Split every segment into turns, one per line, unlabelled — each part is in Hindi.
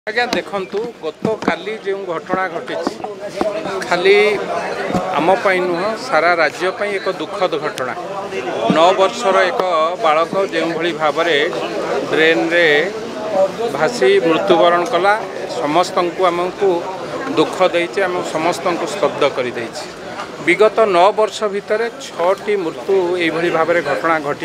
आज्ञा देखु गत काली जो घटना घटी खाली आमपाई नुह सारा राज्यपाई एक दुखद घटना 9 वर्षर एक बालक जो भाव में ड्रेन रे भासी मृत्युवरण कला समस्त आमको दुख देती आम समस्त स्तब्ध कर विगत 9 वर्ष भितर 6टी मृत्यु यही भाव में घटना घटी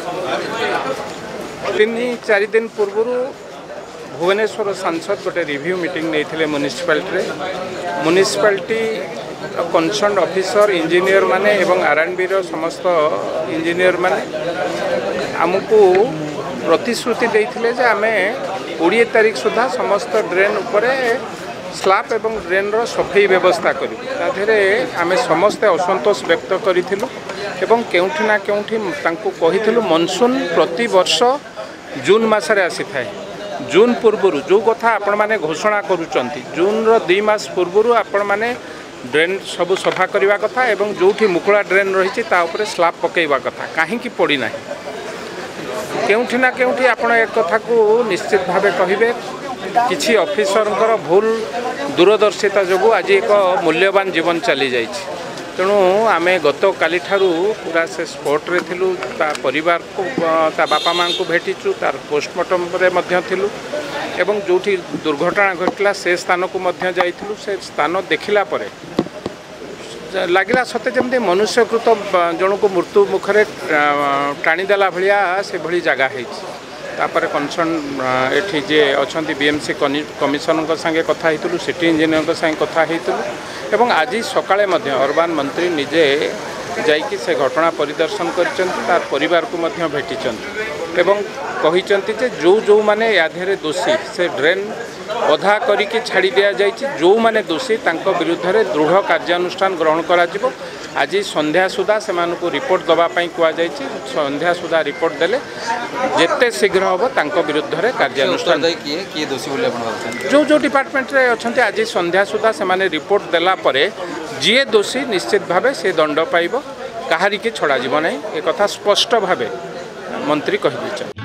3-4 दिन पूर्व भुवनेश्वर सांसद गोटे रिव्यू मीटिंग नहीं म्युनिसिपालिटी कनसर्न ऑफिसर इंजीनियर माने एवं आरएनबी समस्त इंजीनियर माने आमको प्रतिश्रुति देते जे आम 20 तारीख सुधा समस्त ड्रेन उपर स्लैब एवं ड्रेन रो सफाई व्यवस्था करूँ ताधे आम समस्ते असंतोष व्यक्त करूँ केउठी ना केउठी तांको कहिथिलु मनसून प्रति वर्ष जून मासरे आसी थाए जून पूर्वर जो कथा आपण माने घोषणा करूचंती जून रो 2 मास पूर्वर आपण माने ड्रेन सब सफा करने कथा एवं जोठी मुकुला ड्रेन रही तापर स्लैब पकेवा कथा कहीं पड़ी ना केउठी ना केउठी आपण एक कथा को निश्चित भावे कहिबे किछि ऑफिसरंकर भूल दूरदर्शिता जो आज एक मूल्यवान जीवन चली जाइछि तेणु आम गत काली ठारू पूरा से स्पॉट रे थिलु ता परिवार को ता बापा माँ को भेटीचु तार पोस्टमार्टम रे मध्य थिलु एवं जोठी दुर्घटना घटला से स्थान को मध्य जाइथिलु से स्थान देखिला परे लागिला सते जमते मनुष्यकृत जन को मृत्यु मुखरे टाणीदेला भलिया से भली जगह होइछि तापर कनसर्न एठी जे अछंती बीएमसी कमिशनर संगे कथा हेतुलु सिटी इंजीनियर संगे कथा हेतुलु एवं आज सकाळे मध्य अर्बान मंत्री निजे जाइकी से घटना परिदर्शन करचंती तार परिवार को मध्य भेटिचंती एवं कहिचंती जे जो माने याधेरे दोषी से ड्रेन अधा करिकी छाड़ी दिया जाइछि जो माने दोषी तांको विरुद्ध रे दृढ़ कार्यानुष्ठान ग्रहण करा जिवो आज संध्या सुधा से रिपोर्ट दबा पाई कुआ जाइछि संध्या सुधा रिपोर्ट देले जेते शीघ्र होबो तांको विरुद्ध रे कार्यानुष्ठान
किए दोषी बोले आपण
जो डिपार्टमेंट रे अछंती आज संध्या सुधा से रिपोर्ट देला परे जे दोषी निश्चित भावे से दंड पाइबो काहारी के छड़ा जीव नहीं एक कथा स्पष्ट भावे मंत्री कहि दिछन।